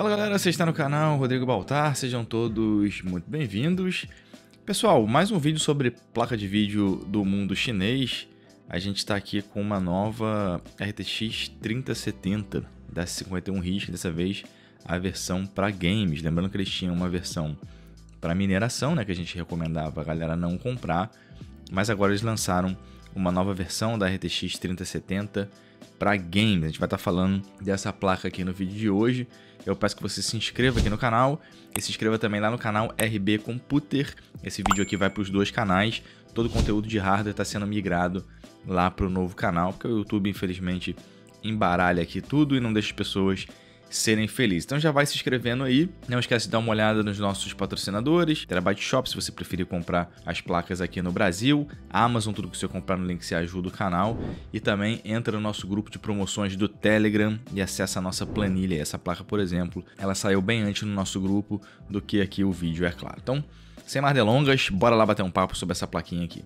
Fala galera, você está no canal Rodrigo Baltar, sejam todos muito bem-vindos. Pessoal, mais um vídeo sobre placa de vídeo do mundo chinês. A gente está aqui com uma nova RTX 3070 da 51 RISC, dessa vez a versão para games. Lembrando que eles tinham uma versão para mineração, né, que a gente recomendava a galera não comprar, mas agora eles lançaram uma nova versão da RTX 3070 para games. A gente vai estar falando dessa placa aqui no vídeo de hoje. Eu peço que você se inscreva aqui no canal e se inscreva também lá no canal RB Computer. Esse vídeo aqui vai para os dois canais. Todo o conteúdo de hardware está sendo migrado lá para o novo canal, porque o YouTube infelizmente embaralha aqui tudo e não deixa as pessoas serem felizes. Então já vai se inscrevendo aí. Não esquece de dar uma olhada nos nossos patrocinadores. Terabyte Shop, se você preferir comprar as placas aqui no Brasil. Amazon, tudo que você comprar no link você ajuda o canal. E também entra no nosso grupo de promoções do Telegram e acessa a nossa planilha. Essa placa, por exemplo, ela saiu bem antes no nosso grupo do que aqui o vídeo, é claro. Então, sem mais delongas, bora lá bater um papo sobre essa plaquinha aqui.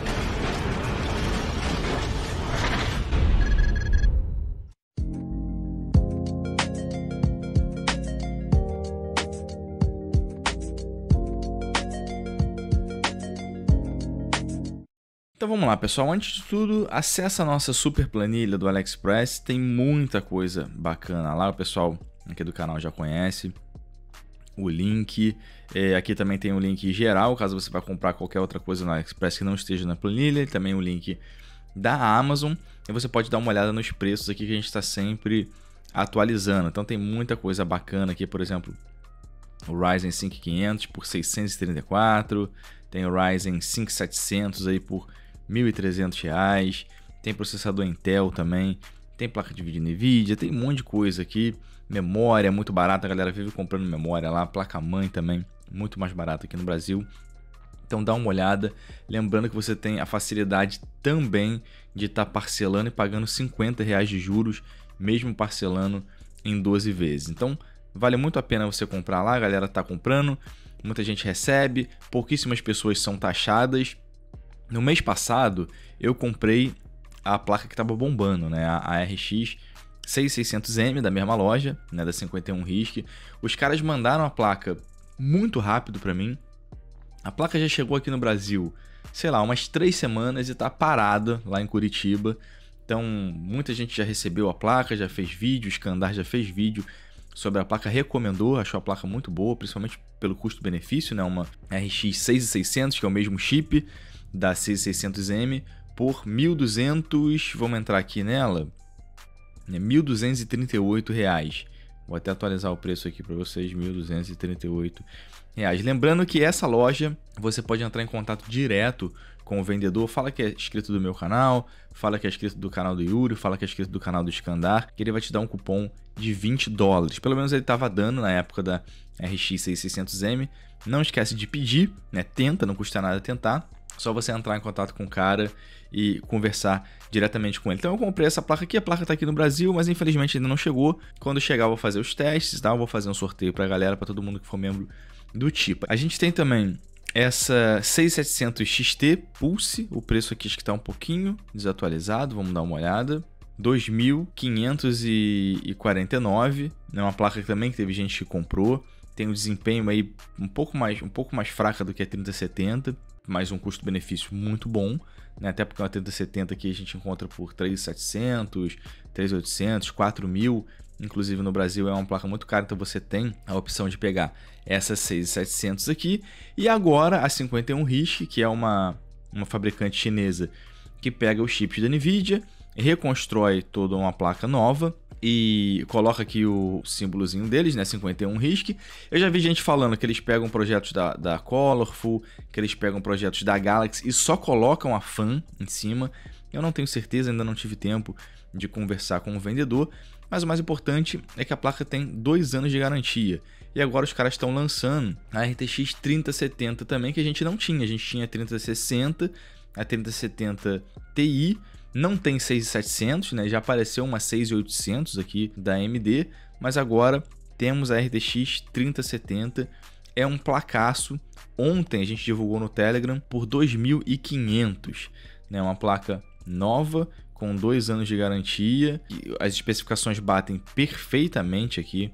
Então vamos lá, pessoal. Antes de tudo, acessa a nossa super planilha do AliExpress. Tem muita coisa bacana lá. O pessoal aqui do canal já conhece o link. Aqui também tem o link geral, caso você vá comprar qualquer outra coisa no AliExpress que não esteja na planilha. E também o link da Amazon. E você pode dar uma olhada nos preços aqui que a gente está sempre atualizando. Então tem muita coisa bacana aqui, por exemplo, o Ryzen 5500 por 634. Tem o Ryzen 5700 aí por R$1.300, tem processador Intel também, tem placa de vídeo NVIDIA, tem um monte de coisa aqui, memória muito barata, a galera vive comprando memória lá, placa-mãe também, muito mais barata aqui no Brasil. Então dá uma olhada, lembrando que você tem a facilidade também de estar parcelando e pagando R$50 de juros, mesmo parcelando em 12 vezes. Então vale muito a pena você comprar lá, a galera tá comprando, muita gente recebe, pouquíssimas pessoas são taxadas. No mês passado, eu comprei a placa que estava bombando, né? A RX 6600M da mesma loja, né? Da 51 RISC. Os caras mandaram a placa muito rápido para mim. A placa já chegou aqui no Brasil, sei lá, umas 3 semanas e tá parada lá em Curitiba. Então, muita gente já recebeu a placa, já fez vídeo, o Scandar já fez vídeo sobre a placa, recomendou, achou a placa muito boa, principalmente pelo custo-benefício, né? Uma RX 6600, que é o mesmo chip da 6600M, por 1.200, vamos entrar aqui nela, R$1.238. Vou até atualizar o preço aqui para vocês, R$1.238. Lembrando que essa loja, você pode entrar em contato direto com o vendedor, fala que é inscrito do meu canal, fala que é inscrito do canal do Yuri, fala que é inscrito do canal do Scandar, que ele vai te dar um cupom de $20. Pelo menos ele estava dando na época da RX 6600M. Não esquece de pedir, né? Tenta, não custa nada tentar. Só você entrar em contato com o cara e conversar diretamente com ele. Então eu comprei essa placa aqui, a placa está aqui no Brasil, mas infelizmente ainda não chegou. Quando chegar eu vou fazer os testes, tá? Eu vou fazer um sorteio para a galera, para todo mundo que for membro do tipo. A gente tem também essa 6700 XT Pulse, o preço aqui acho que está um pouquinho desatualizado, vamos dar uma olhada. 2.549, é uma placa também que teve gente que comprou. Tem um desempenho aí um pouco mais fraca do que a 3070, mas um custo-benefício muito bom, né? Até porque uma 3070 aqui a gente encontra por 3.700, 3.800, 4.000, inclusive no Brasil é uma placa muito cara, então você tem a opção de pegar essa 6.700 aqui. E agora a 51 RISC, que é uma fabricante chinesa que pega os chips da NVIDIA, reconstrói toda uma placa nova e coloca aqui o símbolozinho deles, né, 51 RISC. Eu já vi gente falando que eles pegam projetos da Colorful, que eles pegam projetos da Galaxy e só colocam a fan em cima. Eu não tenho certeza, ainda não tive tempo de conversar com o vendedor, mas o mais importante é que a placa tem 2 anos de garantia. E agora os caras estão lançando a RTX 3070 também, que a gente não tinha. A gente tinha a 3060, a 3070 Ti. Não tem 6700, né? Já apareceu uma 6800 aqui da AMD, mas agora temos a RTX 3070. É um placaço. Ontem a gente divulgou no Telegram por 2.500, né? Uma placa nova com 2 anos de garantia. As especificações batem perfeitamente aqui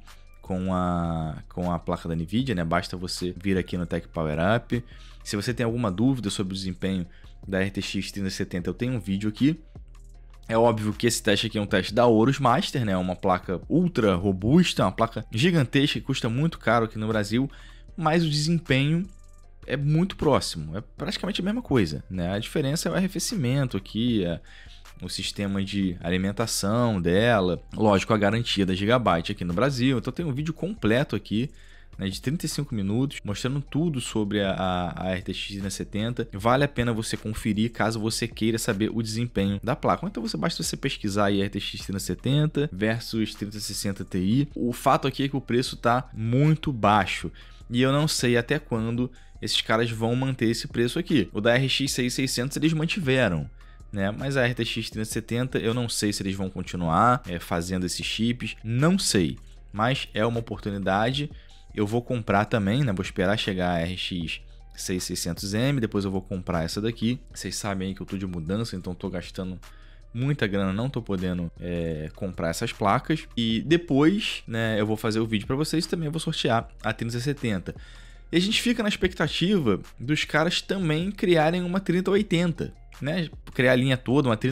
com a placa da NVIDIA, né? Basta você vir aqui no Tech Power Up. Se você tem alguma dúvida sobre o desempenho da RTX 3070, eu tenho um vídeo aqui. É óbvio que esse teste aqui é um teste da Aorus Master, né? Uma placa ultra robusta, uma placa gigantesca que custa muito caro aqui no Brasil, mas o desempenho é muito próximo, é praticamente a mesma coisa, né? A diferença é o arrefecimento aqui, o sistema de alimentação dela, lógico, a garantia da Gigabyte aqui no Brasil. Então tem um vídeo completo aqui, né, de 35 minutos, mostrando tudo sobre a RTX 3070. Vale a pena você conferir caso você queira saber o desempenho da placa. Então basta você pesquisar aí RTX 3070 versus 3060 Ti. O fato aqui é que o preço está muito baixo e eu não sei até quando esses caras vão manter esse preço aqui. O da RX 6600 eles mantiveram, né? Mas a RTX 3070 eu não sei se eles vão continuar fazendo esses chips, não sei, mas é uma oportunidade. Eu vou comprar também, né? Vou esperar chegar a RX 6600M, depois eu vou comprar essa daqui. Vocês sabem aí que eu tô de mudança, então tô gastando muita grana, não tô podendo comprar essas placas. E depois, né, eu vou fazer o vídeo para vocês e também eu vou sortear a 3070. E a gente fica na expectativa dos caras também criarem uma 3080, né? Criar a linha toda, uma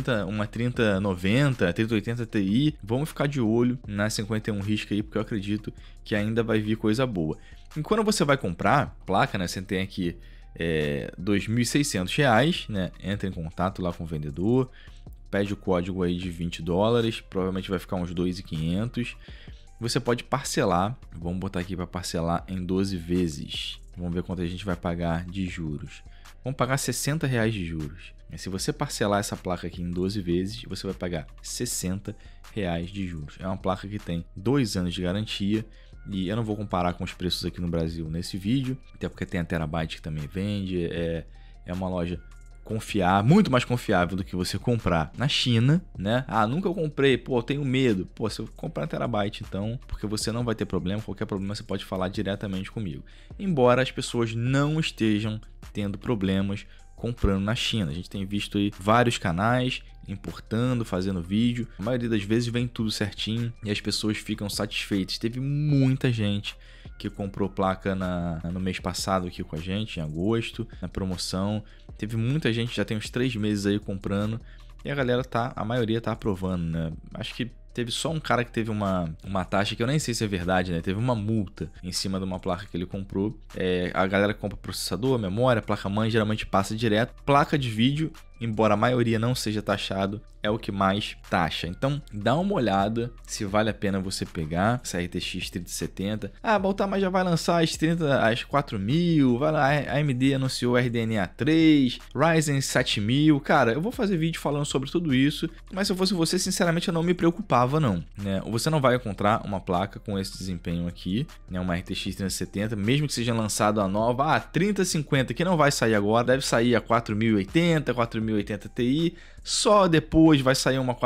3090, 3080 Ti. Vamos ficar de olho na 51 RISC aí, porque eu acredito que ainda vai vir coisa boa. E quando você vai comprar placa, né? Você tem aqui R$ 2.600, né? Entra em contato lá com o vendedor, pede o código aí de $20, provavelmente vai ficar uns 2.500. Você pode parcelar, vamos botar aqui para parcelar em 12 vezes. Vamos ver quanto a gente vai pagar de juros. Vamos pagar R$60 de juros. Se você parcelar essa placa aqui em 12 vezes, você vai pagar R$60 de juros. É uma placa que tem 2 anos de garantia e eu não vou comparar com os preços aqui no Brasil nesse vídeo, até porque tem a Terabyte que também vende, é uma loja confiável, muito mais confiável do que você comprar na China, né? Ah, nunca eu comprei, pô, eu tenho medo. Pô, se eu comprar Terabyte, então, porque você não vai ter problema, qualquer problema você pode falar diretamente comigo. Embora as pessoas não estejam tendo problemas comprando na China. A gente tem visto aí vários canais importando, fazendo vídeo. A maioria das vezes vem tudo certinho e as pessoas ficam satisfeitas. Teve muita gente que comprou placa no mês passado aqui com a gente, em agosto, na promoção. Teve muita gente, já tem uns 3 meses aí comprando. E a galera a maioria tá aprovando, né? Acho que teve só um cara que teve uma taxa que eu nem sei se é verdade, né? Teve uma multa em cima de uma placa que ele comprou. A galera compra processador, memória, placa-mãe, geralmente passa direto. Placa de vídeo, embora a maioria não seja taxado, é o que mais taxa. Então, dá uma olhada se vale a pena você pegar essa RTX 3070. Ah, Baltar, mas já vai lançar as 4000, vai lá, a AMD anunciou RDNA 3, Ryzen 7000. Cara, eu vou fazer vídeo falando sobre tudo isso, mas se eu fosse você, sinceramente, eu não me preocupava não, né? Você não vai encontrar uma placa com esse desempenho aqui, né? Uma RTX 3070, mesmo que seja lançado a nova, 3050, que não vai sair agora, deve sair a 4080, 4080 Ti, só depois vai sair uma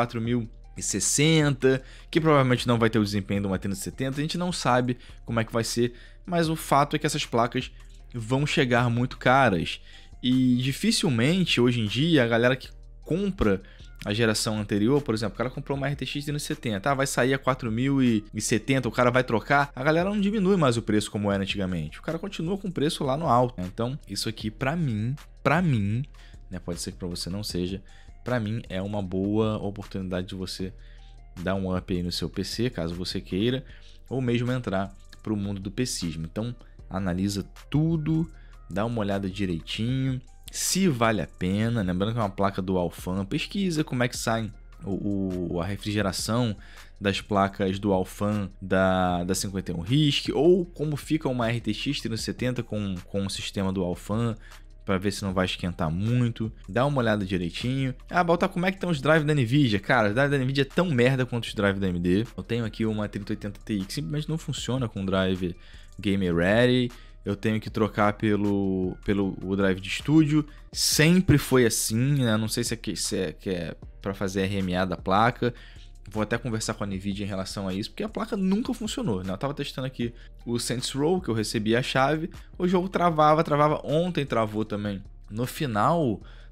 4060, que provavelmente não vai ter o desempenho de uma 3070, a gente não sabe como é que vai ser, mas o fato é que essas placas vão chegar muito caras, e dificilmente hoje em dia a galera que compra a geração anterior, por exemplo, o cara comprou uma RTX 3070, vai sair a 4070, o cara vai trocar, a galera não diminui mais o preço como era antigamente, o cara continua com o preço lá no alto, né? Então isso aqui pra mim, né, pode ser que pra você não seja, pra mim é uma boa oportunidade de você dar um up aí no seu PC, caso você queira, ou mesmo entrar pro mundo do PCismo. Então analisa tudo, dá uma olhada direitinho, se vale a pena, lembrando que é uma placa Dual Fan, pesquisa como é que sai a refrigeração das placas Dual Fan da 51 RISC, ou como fica uma RTX 3070 com um sistema Dual Fan, para ver se não vai esquentar muito. Dá uma olhada direitinho. Ah, Baltar, como é que estão os drives da NVIDIA? Cara, os drives da NVIDIA é tão merda quanto os drives da AMD. Eu tenho aqui uma 3080 Ti que simplesmente não funciona com drive Game Ready. Eu tenho que trocar pelo drive de estúdio. Sempre foi assim, né? Não sei se é para fazer RMA da placa. Vou até conversar com a NVIDIA em relação a isso, porque a placa nunca funcionou, né? Eu tava testando aqui o Saints Row, que eu recebi a chave, o jogo travava, ontem travou também. No final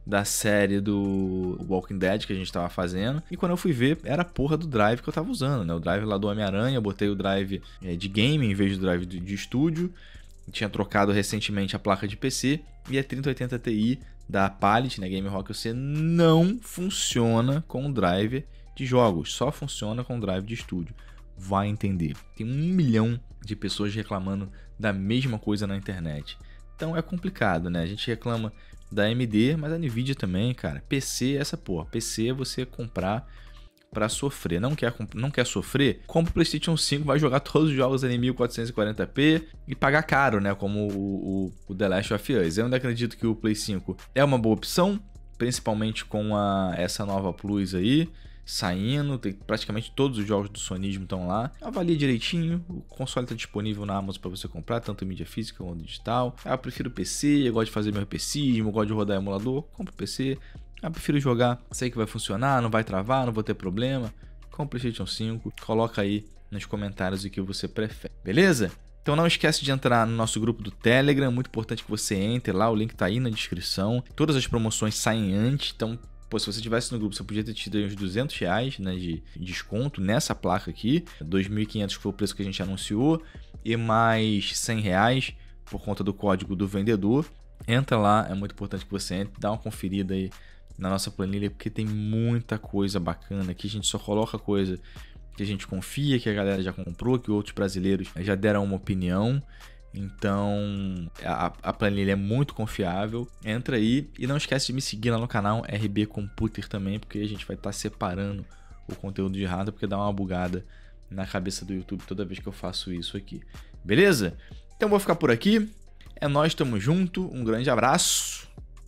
da série do Walking Dead que a gente tava fazendo. E quando eu fui ver, era a porra do drive que eu tava usando, né? O drive lá do Homem-Aranha, eu botei o drive de game em vez do drive de estúdio. Tinha trocado recentemente a placa de PC e a 3080 Ti da Palit, né, Game Rock OC, não funciona com o drive de jogos, só funciona com o drive de estúdio. Vai entender. Tem 1 milhão de pessoas reclamando da mesma coisa na internet. Então é complicado, né? A gente reclama da AMD, mas a Nvidia também, cara. PC é essa porra. PC é você comprar pra sofrer. Não quer sofrer? Compra o PlayStation 5, vai jogar todos os jogos em 1440p e pagar caro, né? Como o The Last of Us. Eu ainda acredito que o Play 5 é uma boa opção, principalmente com essa nova Plus aí saindo. Tem praticamente todos os jogos do Sonismo estão lá. Avalie direitinho. O console está disponível na Amazon para você comprar, tanto em mídia física quanto digital. Eu prefiro PC, eu gosto de fazer meu RPCismo, eu gosto de rodar emulador. Compre PC. Eu prefiro jogar, sei que vai funcionar, não vai travar, não vou ter problema. Com o PlayStation 5, coloca aí nos comentários o que você prefere, beleza? Então não esquece de entrar no nosso grupo do Telegram, muito importante que você entre lá, o link tá aí na descrição. Todas as promoções saem antes, então, pô, se você estivesse no grupo, você podia ter tido aí uns R$200, né, de desconto nessa placa aqui. 2.500 foi o preço que a gente anunciou, e mais R$100 por conta do código do vendedor. Entra lá, é muito importante que você entre, dá uma conferida aí na nossa planilha, porque tem muita coisa bacana aqui. A gente só coloca coisa que a gente confia, que a galera já comprou, que outros brasileiros já deram uma opinião. Então a planilha é muito confiável. Entra aí e não esquece de me seguir lá no canal RB Computer também, porque a gente vai estar separando o conteúdo de errado, porque dá uma bugada na cabeça do YouTube toda vez que eu faço isso aqui. Beleza? Então vou ficar por aqui. É nóis, tamo junto. Um grande abraço.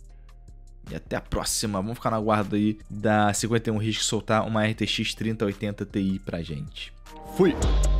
E até a próxima. Vamos ficar na guarda aí da 51 Risco soltar uma RTX 3080 Ti pra gente. Fui!